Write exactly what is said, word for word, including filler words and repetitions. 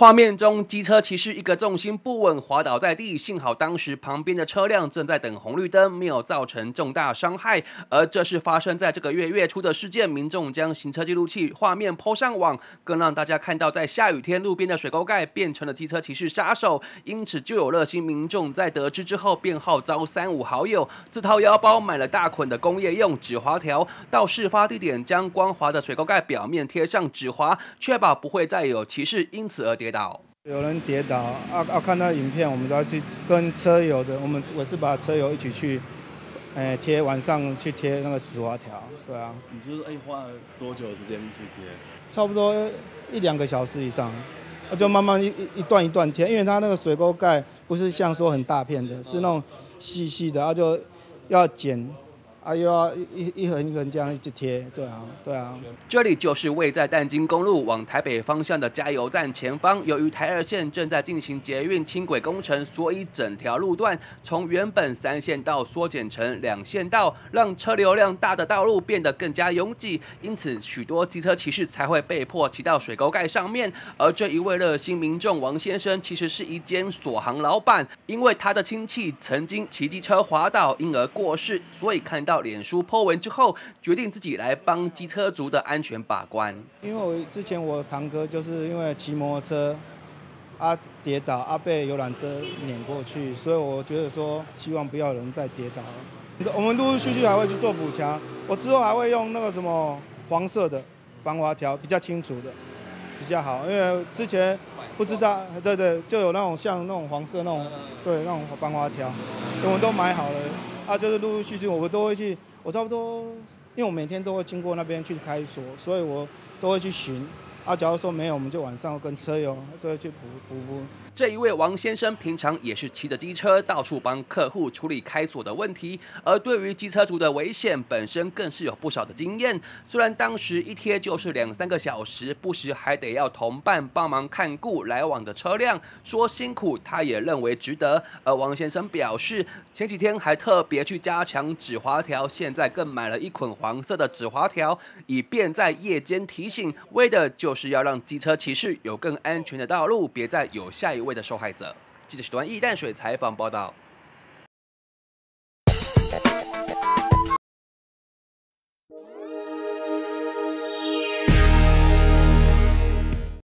画面中，机车骑士一个重心不稳滑倒在地，幸好当时旁边的车辆正在等红绿灯，没有造成重大伤害。而这是发生在这个月月初的事件，民众将行车记录器画面 po 上网，更让大家看到在下雨天路边的水沟盖变成了机车骑士杀手。因此，就有热心民众在得知之后，便号召三五好友自掏腰包买了大捆的工业用纸滑条，到事发地点将光滑的水沟盖表面贴上纸滑，确保不会再有骑士因此而跌倒。 有人跌倒啊啊！看到影片，我们就要去跟车友的，我们我是把车友一起去，哎贴晚上去贴那个纸滑条，对啊。 你是哎花了多久的时间去贴？ 差不多一两个小时以上，那就慢慢一一一段一段贴，因为它那个水沟盖不是像说很大片的，是那种细细的，啊就要剪。啊，又要一一横一横这样一直贴，对啊，对啊。 这里就是位在淡金公路往台北方向的加油站前方。由于台二线正在进行捷运轻轨工程，所以整条路段从原本三线道缩减成两线道，让车流量大的道路变得更加拥挤。因此，许多机车骑士才会被迫骑到水沟盖上面。而这一位热心民众王先生，其实是一间锁行老板，因为他的亲戚曾经骑机车滑倒，因而过世，所以看到。到脸书 po 文之后，决定自己来帮机车族的安全把关。 因为我之前我堂哥就是因为骑摩托车啊跌倒啊被游览车碾过去，所以我觉得说希望不要有人再跌倒了。我们陆陆续续还会去做补强，我之后还会用那个什么黄色的防滑条，比较清楚的比较好，因为之前不知道，对对，就有那种像那种黄色那种，对那种防滑条，我们都买好了。啊，就是陆陆续续，我们都会去，我差不多，因为我每天都会经过那边去开锁，所以我都会去巡。啊，假如说没有，我们就晚上跟车友都会去补补补。 这一位王先生平常也是骑着机车到处帮客户处理开锁的问题，而对于机车族的危险，本身更是有不少的经验。虽然当时一贴就是两三个小时，不时还得要同伴帮忙看顾来往的车辆，说辛苦他也认为值得。而王先生表示，前几天还特别去加强纸滑条，现在更买了一捆黄色的纸滑条，以便在夜间提醒，为的就是要让机车骑士有更安全的道路，别再有下一位的受害者。记者许端义淡水采访报道。